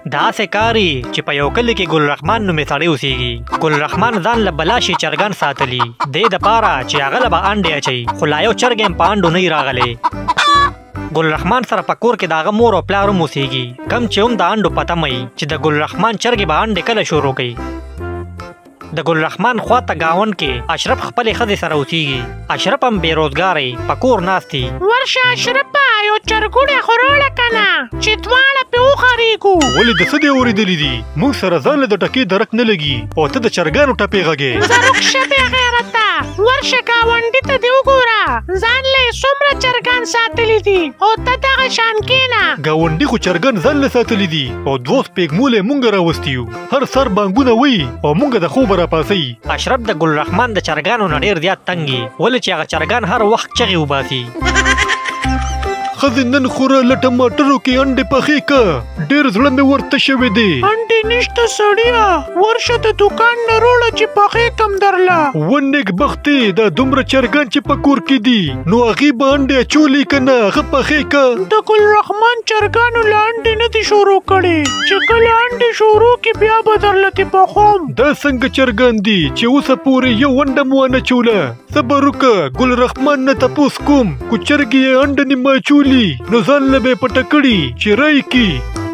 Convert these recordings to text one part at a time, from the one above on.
داسې کاري چې په یو کلي کې ګل رحمان نومې سړی اوسېږي. ګل رحمان ځان له بلا شي چرګان ساتلي دې دپاره چې هغه له به انډې اچوي، خو لا یو چرګ هم په انډو نه راغلی. ګل رحمان سره په کور کې د هغه مور او پلار هم اوسېږي، کم چې هم د انډو پته مئ چې د ګل رحمان چرګې به انډې کله شروع کوي. د ګل رحمان خواته ګاونډ کې اشرف خپلې ښځې سره اوسېږي. اشرف هم بېروزګاری په کور ناست دي. ورشه اشرفه یو چرګوړی خو راوړه که نه چې دواړه پرې وخرېږو. ولې د څه دې اورېدلي دي؟ موږ سره ځان له د ټکې درک نه لګي او ته د چرګانو ټپې غږې. زروک شه بې غیرته، ورشه ګاونډي ته دې وګوره ځان له یې څومره چرګان ساتلي دي او ته دغه شان کښېنه. ګاونډي خو چرګان ځان له ساتلي دي او 2 سپېږمولی موږ راوستي یو. هر سر بانګونه وایي او موږ د خوبه راپاڅوي. اشرف د ګل رحمان د چرګانو نه ډېر زیات تنګ وي، ولې چې هغه چرګان هر وخت چغې وباسي. ښځې نن خوره له ټماټرو کې انډې پخې که، ډېر زړه مې ورته شوی دی. انډې نشته سړیه، ورشه د دوکان نه روړه چې پخې کم درله. و نېکبختې دا دومره چرګان چې په کور کې دي نو هغې به انډې اچولې که نه هغه پخې که. د ګل رحمان چرګانو له انډې نه دي شروع کړې، چې کله انډې شروع کړي بیا به درله ترې پخوم. دا څنګه چرګان دي چې اوسه پورې یو انډه مو ونه چوله؟ صبر وکړه، ګل رحمان نه تپوس کوم، کو چرګې یې انډه نیمه اچولي نو ځان له به یې پټه کړي چې رای کي.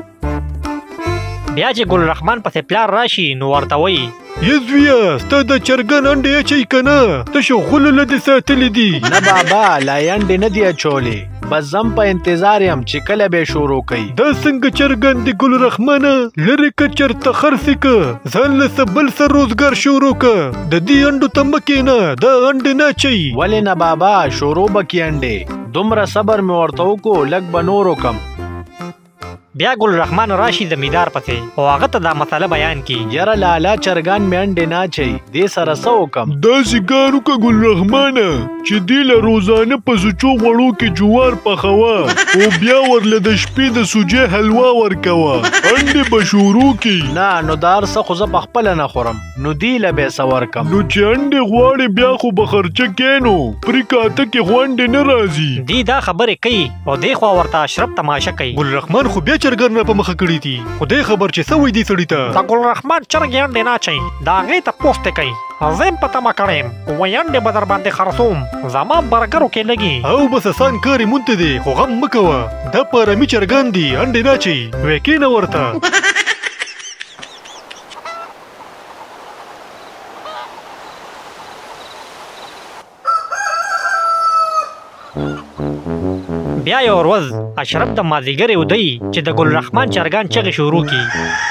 بیا چې ګل رحمان پسې پلار راشي نو ورته وایي یې زویه ستا د چرګان انډې اچوي که نه؟ تشه غولو له دې ساتلي دي. نه بابا لا یې انډې نه دي اچولې، بس زم په انتظار یم چې کله به یې شروع کوي. دا څنګه چرګان دي ګل رحمانه؟ لرې که چېرته خرڅې که، ځان له څه بل څه روزګار شروع که، د دې انډو ته مه کښېنه، دا انډې نه اچوي. ولې نه بابا شروع به کړي انډې، دومره صبر مې ورته وکړو لږ به نور وکړم. بیا ګل رحمان راشي زمیندار پسې او هغه ته دا مسله بیان کړي. یاره لالا چرګان مې انډې نه اچوي، دې سره څه وکړم؟ داسې کار وکړه ګل رحمانه چې دې له روزانه په سوچو غوړو کې جوار پخوه او بیا ورله د شپې د سوجۍ حلوا ورکوه، انډې به شروع کړي. نه نو دا هر څه خو زه پخپله نه خورم، نو دې له به یې څه ورکړم؟ نو چې انډې غواړې بیا خو به خرچه کینو، پرې کاته کې خو انډې نه راځي. دی دا خبرې کوي او دې خوا ورته اشرف تماشه کوي. ګل رحمان خو بیا چرګان را په مخه کړي دي، خدای خبر چې څه وایي دې سړي ته. د ګل رحمان چرګې انډې نه اچوي، د هغې تپوس ترې کوي. زه هم په تمه کړی یم وایي انډې به در باندې خرڅوم، زما برګرو کې لګي. او بس اسان کار یې مونته دی، خو غم مه کوه، دا په ارامي چرګان دي انډې نه اچوي، وی کښېنه ورته. بیا یو ورځ اشرف د مازدیګرې ودی چې د ګل رحمان چرګان چغې شروع کړي.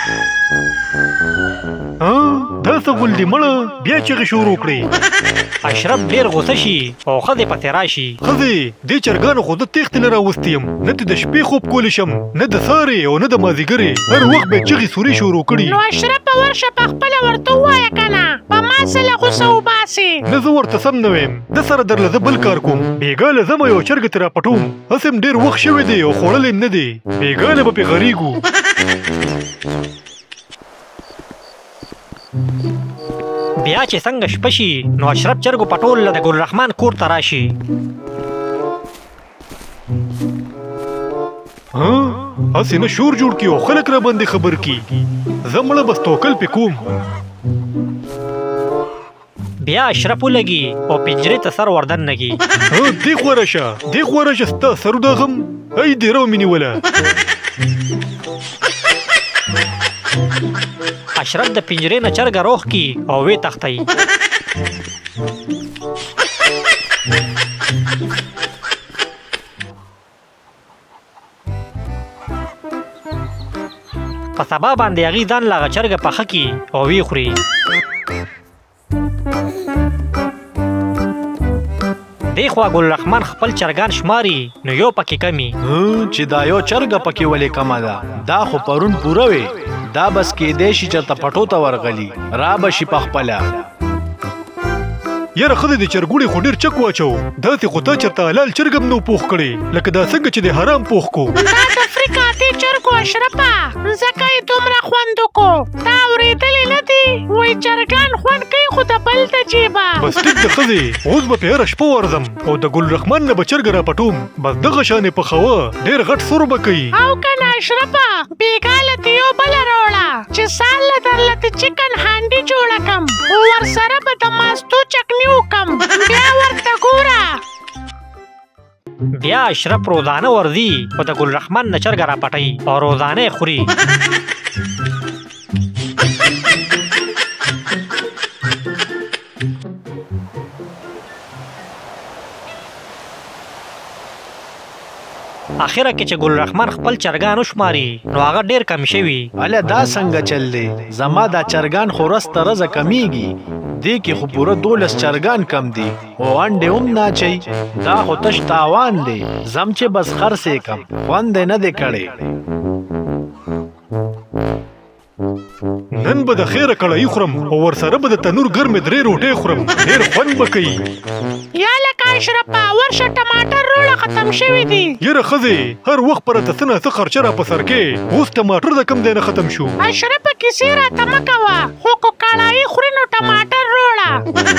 دا څه غول دي مړه، بیا چغې شروع کړې. اشرف ډېر غوسه شي او ښځې پسې راشي. ښځې دې چرګانو خو زه تېښتې نه راوستی یم، نه د شپې خوب کولی شم، نه د سارې او نه د مازدیګرې، هر وخت به یې چغې سورې شروع کړي. نو اشرفه ورشه پخپله ورته ووایه که نه، په ما څه له غوسه وباسې. نه زه ورته سم نه ویم، ده سره درله زه بل کار کوم، بېګا له ځمه یو چرګ ترې راپټوم، هسې هم ډېر وخت شوی دی او خوړلی هم نه دی، بېګا له به پرې غریږو. بیا چې څنګه شپه شي نو اشرف چرګو پټول د ګل رحمان کور ته راشي. هسې نه شور جوړ کړي او خلک را باندې خبر کړي، زه مړه بس توکل پې کوم. بیا اشرف ولګي او پنجرې ته سر وردن نګي. دې خوا راشه، دې خوا راشه، ستا سر دا غم ای دې را ومې نیوله. اشرف د پنجرې نه چرګه روغ کړي او ویې تښتوي. په سبا باندې هغې ځان له هغه چرګه پخه کړي او ویې خوري. دې خوا ګل رحمان خپل چرګان شماري نو یو پکې کمي. چې دا یو چرګه پکې ولې کمه ده؟ دا خو پرون پوره وې، دا بس کېدی شي چېرته پټو ته ورغلي، را به شي پخپله. یاره ښځې د چرګوړې خو ډېر چک واچو، داسې خو تا چېرته حلال چرګ هم نه پوخ کړی، لکه دا څنګه چې د حرام پوخ کو. دا د فریکاتې چرګو اشرفه، ځکه یې دومره خوند وکړو. تا اورېدلې نه دي وایي چرګان خوند کوي خو د بل د جیبه. بس ټیک ده ښځې، اوس به پې هره شپه ورځم او د ګل رحمان نه به چرګ را پټوم، بس دغه شانې پخوه، ډېر غټ سور به کوي. او که نه اشرفه، بېګا له دې یو بله د چکن هانډي جوړه کم او ورسره به د ماستو چکني وکم بیا ورته ګوره. بیا اشرف روزانه ورځي او د ګل رحمان نه چرګه راپټوي او روزانه یې خوري. اخره کې چې ګل رحمان خپل چرګان وشماري نو هغه ډیر کم شوي. اله دا څنګه چل دی؟ زما دا چرګان خو ورځ تر ورځه کمیږي. دې کې خو پوره 12 چرګان کم دي او انډې هم نه اچوي. دا خو تش تاوان دی. زم چې بس خرڅې کم خوند یې نه دی کړی. نن به د خیره کړایي خورم او ورسره به د تنور ګرمې 3 روټۍ خورم. ډېر خوند به کوي. یا لکه اشرفه ورشه ټماټر روړه ختم شوي دي. یره ښځې هر وخت پر ته څه نه څه خرچه را په سر کې. اوس ټماټر د کم دی نه ختم شو. اشرفه کیسې راته مه کوه خو که کړایي خوري نو ټماټر روړه.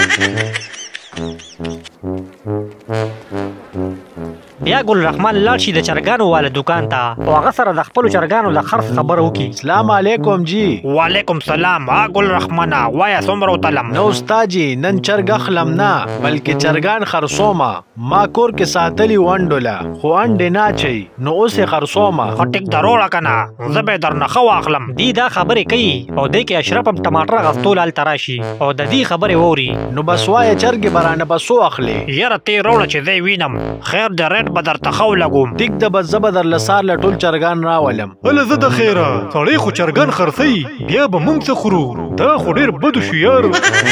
بیا ګل رحمان لاړ شي د چرګانو والا دکان ته او هغه سره د خپلو چرګانو د خرڅ خبره وکړي. سلام علیکم جی. وعلیکم سلام. ګل رحمانه وایه څومره وتلم؟ نو استاد جی نن چرګ اخلم نه بلکې چرګان خرڅومه. ما کور کې ساتلی ونډوله خو انډې نه اچوي نو اوس یې خرڅومه. خو ټیک ده روړه که نه زه به یې درنه ښه واخلم. دی دا خبرې کوي او دی کې اشرف هم ټماټر اغوستو هلته راشي او د دې خبرې واوري. نو بس وایه چرګې به رانه به څو اخلې؟ یاره تی روړه چې زه یې وینم خیر د ریټ به درته ښه ولګوم. ټیک ده بس زه به درله سهار له ټول چرګان راولم. هله زه د خیره سړی خو چرګان خرڅوي بیا به موږ څه خورو. دا خو ډېر بد شو یار.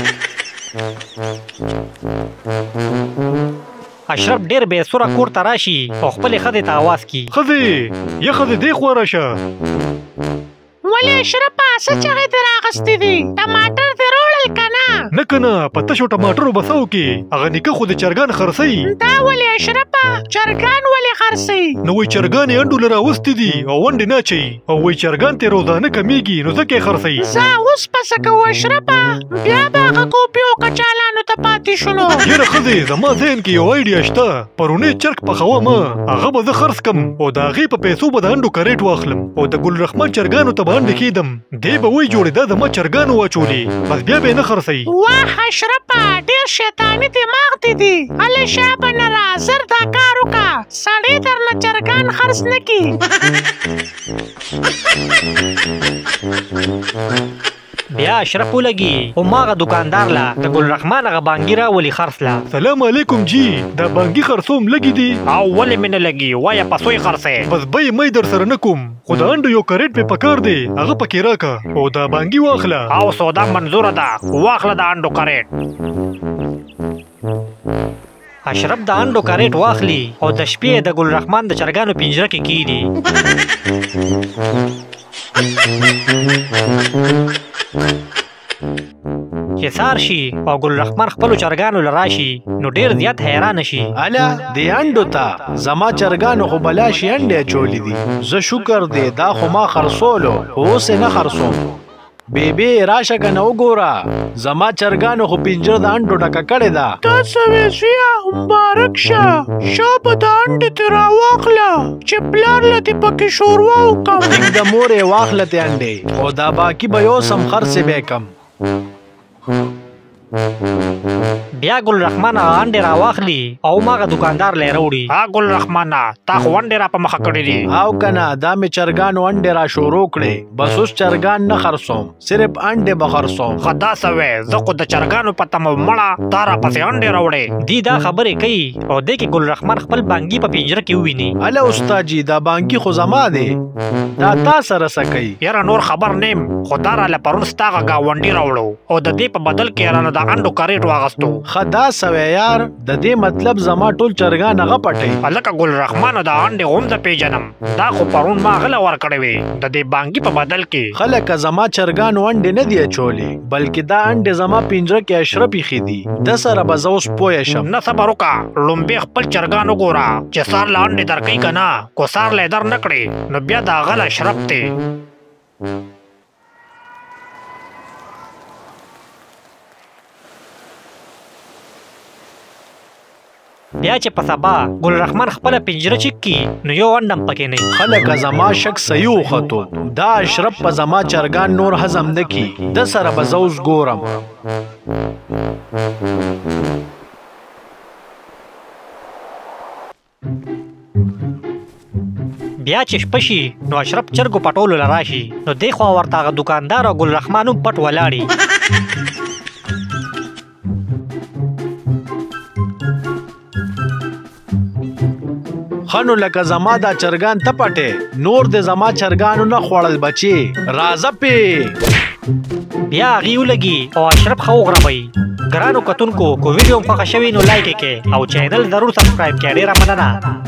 اشرف ډیر بې سوره کور ته راشي او خپلې ښځې ته اواز کي. ښځې یا ښځې دې خوا راشه. ولې اشرفه څه چغې دې راغستې دي؟ ټماټر دې روړل که نه؟ نه که نه په تشو ټماټرو به څه وکړې؟ هغه نیکه خو د چرګان خرڅوي. دا ولې اشرفه چرګان ولې خرڅوي؟ نو وایي چرګان یې انډو له راوستي دي او ونډې نه اچوي او وایي چرګان ته روزانه کمیږي نو ځکه یې خرڅوي. زه اوس پسه کوو اشرفه بیا به هغه کوپي او کچالانو ته پاتې شونو. یاره ښځې زما ذهن کې یو آیډیا شته. پرونی چرګ پخوه ما هغه به زه خرڅ کم او د هغې په پیسو به د انډو کریټ واخلم او د ګل رحمان چرګانو ته به انډې کېدم. دی به وایي جوړې دا زما چرګانو واچولې بس بیا به یې نه خرڅوي. واه اشرفه ډېر شیطاني دماغ دې دي. هلې شابه نه را زر دا کار وکړه سړی درنه چرګان خرڅ نه کي. بیا اشرف ولګي او ماغه دکاندار لا د ګل رحمان هغه بانګي راولي خرڅ لا. سلام علیکم جی دا بانګي خرڅوم لګي دي او ولې مې نه لګي وایه پسو یې خرڅې. بس بیې مې در سره نه کوم خو د انډو یو کریټ مې پکار دی هغه پکې راکه او دا بانګي واخله. او سودا منظوره ده واخله د انډو کریټ. اشرف د انډو کریټ واخلي او د شپې د ګل رحمان د چرګانو پنجره کې کیږي. چې سار شي او ګل رحمان خپلو چرګانو له راشي نو ډېر زیات حیرانه شي. اله دې انډو ته زما چرګانو خو بلاشي انډې اچولې دي. زه شکر دی دا خو ما خرڅولو خو اوس یې نه خرڅوم. بیبي راشه که نه وګوره زما چرګانو خو پنجره د انډو ډکه کړې ده. تا سوې زویه مبارک شه شابه د انډې ترې راواخله چې پلار له دې پکې شوروا وکړم. ټیک د مور یې واخله تې انډې او دا باقي به یو سم خرڅې به یې کم. بیا ګل رحمان هغه انډې راواخلي او ماغه دکاندار لی راوړي. ګل رحمانه تا خو انډې را په مخه کړي دي. او که نه دا مې چرګانو انډې را شروع کړې بس اوس چرګان نه خرڅوم صرف انډې به خرڅوم. ښه داسې وې زه خو د چرګانو په تمه مړه تا راپسې انډې راوړې. دی دا خبرې کوي او دی کې ګل رحمان خپل بانګي په پنجره کې وویني. اله استاد جي دا بانګي خو زما دی دا تا سره څه کوي؟ یاره نور خبر نیم خو دا راله پرون ستا هغه ګاونډي راوړو او د دې په بدل کې رانه د انډو کریټ واغستو. ښه دا سوی یار د دې مطلب زما ټول چرګان هغه پټوي. هلکه ګل رحمانه د انډې هم زه پیژنم دا خو پرون ما غله ورکړې وې د دې بانګي په بدل کې. خلکه زما چرګانو انډې نه دي اچولې بلکې دا انډې زما پنجره کې اشرف ایښي دي. د سره به زه اوس پوه شم. نه صبر وکړه لومبې خپل چرګان وګوره چې سار له انډې درکوي که نه کو سار له یې در نه کړې نو بیا د هغه له اشرف دی. بیا چې په سبا ګل رحمان خپل پنجره چک کی نو یو انډم پکې نه خلک زما شک صحیح وختو دا اشرف په زما چرګان نور هضم نکي د سره بزوز ګورم بیا چې شپه شي نو اشرف چرګو پټولو لراشي نو دی خوا ورته هغه دکاندار او ګل رحمان هم پټ ولاړي خنو لکه زما دا چرګان ته پټې نور د زما چرګانو نه خوړل بچي راځه پې بیا هغې ولګي او اشرف ښه وغړوئ ګرانو کتونکو کو ویډیو خوښه شوي نو لایک یې کړئ او چینل ضرور سبسکرایب کړئ ډېره مننه